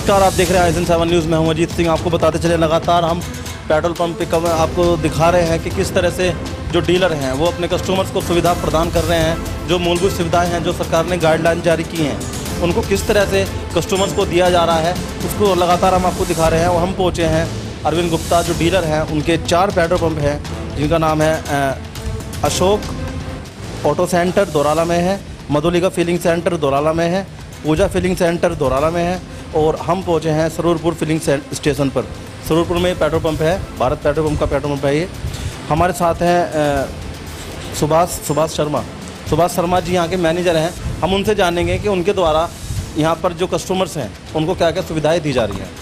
नमस्कार, आप देख रहे हैं आईजन 7 न्यूज़ में हूं अजीत सिंह। आपको बताते चले लगातार हम पेट्रोल पंप पे आपको दिखा रहे हैं कि किस तरह से जो डीलर हैं वो अपने कस्टमर्स को सुविधा प्रदान कर रहे हैं। जो मूलभूत सुविधाएं हैं जो सरकार ने गाइडलाइन जारी की हैं उनको किस तरह से कस्टमर्स को दिया जा रहा है उसको लगातार हम आपको दिखा रहे हैं। और हम पहुँचे हैं अरविंद गुप्ता जो डीलर हैं, उनके 4 पेट्रोल पंप हैं जिनका नाम है अशोक ऑटो सेंटर दोराला में है, मधुलिका फिलिंग सेंटर दोराला में है, पूजा फिलिंग सेंटर दोराला में है और हम पहुँचे हैं सरूरपुर फिलिंग स्टेशन पर। सरूरपुर में पेट्रोल पंप है, भारत पेट्रोल पंप का पेट्रोल पंप है ये। हमारे साथ हैं सुभाष शर्मा जी यहाँ के मैनेजर हैं। हम उनसे जानेंगे कि उनके द्वारा यहाँ पर जो कस्टमर्स हैं उनको क्या क्या सुविधाएं दी जा रही हैं।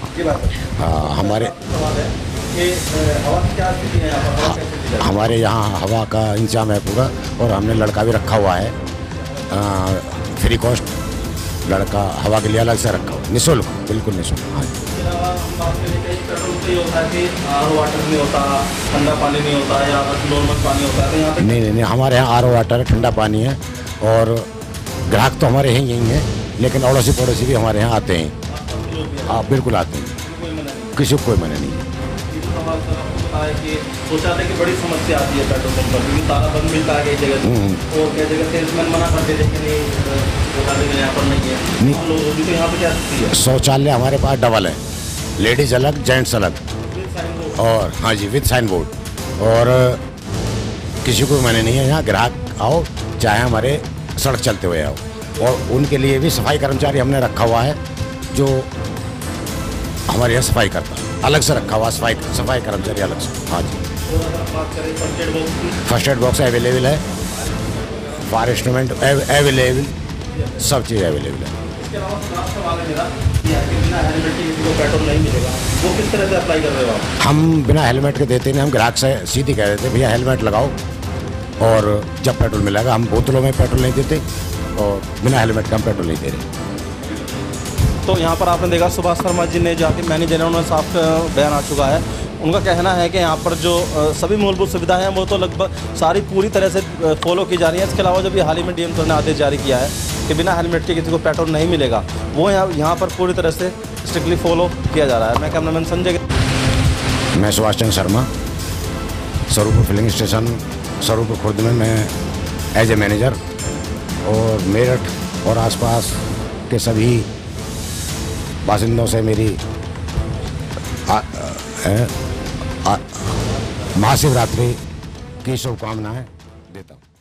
हमारे यहाँ हवा का इंतजाम है पूरा और हमने लड़का भी रखा हुआ है, फ्री कॉस्ट लड़का हवा के लिए अलग से रखा हुआ, निःशुल्क, बिल्कुल निःशुल्क। हाँ ठंडा पानी नहीं होता या नॉर्मल पानी होता है? नहीं, हमारे यहाँ RO वाटर है, ठंडा पानी है और ग्राहक तो हमारे यहीं हैं, लेकिन अड़ोसी पड़ोसी भी हमारे यहाँ आते हैं। आप बिल्कुल आते हैं, किसी को कोई मना नहीं है। कि बड़ी समस्या आती है पेट्रोल पंप पर, क्योंकि ताला बंद मिलता है कई जगह तो कई जगह सेल्समैन मना करते थे कि नहीं यहाँ पर नहीं है। तो यहाँ पर क्या स्थिति है? शौचालय हमारे पास डबल है, लेडीज अलग जेंट्स अलग, और हाँ जी विद साइन बोर्ड, और किसी को मना नहीं है। यहाँ ग्राहक आओ चाहे हमारे सड़क चलते हुए आओ, और उनके लिए भी सफाई कर्मचारी हमने रखा हुआ है जो हमारे यहाँ सफाई करता है, अलग से रखा हुआ सफाई कर्मचारी अलग से। हाँ जी, फर्स्ट एड बॉक्स अवेलेबल है, फायर इंस्ट्रूमेंट अवेलेबल, सब चीज़ अवेलेबल है। पेट्रोल नहीं मिलेगा, वो किस तरह से अप्लाई कर रहे हो आप? हम बिना हेलमेट के देते नहीं, हम ग्राहक से सीधी कह देते भैया हेलमेट लगाओ, और जब पेट्रोल मिलेगा। हम बोतलों में पेट्रोल नहीं देते और बिना हेलमेट का हम पेट्रोल नहीं दे रहे। तो यहाँ पर आपने देखा सुभाष शर्मा जी ने जाके मैनेजर है, उन्होंने साफ बयान आ चुका है। उनका कहना है कि यहाँ पर जो सभी मूलभूत सुविधाएं हैं वो तो लगभग सारी पूरी तरह से फॉलो की जा रही हैं। इसके अलावा जब ये हाल ही में DM सर ने आदेश जारी किया है कि बिना हेलमेट के किसी को पेट्रोल नहीं मिलेगा, वो यहाँ पर पूरी तरह से स्ट्रिक्टली फॉलो किया जा रहा है। मैं कैमरामैन संजय, मैं सुभाष चंद्र शर्मा, सरूरपुर फिलिंग स्टेशन सरूरपुर खुर्द में मैं एज ए मैनेजर, और मेरठ और आसपास के सभी बासिंदों से मेरी महाशिवरात्रि की शुभकामनाएं देता हूँ।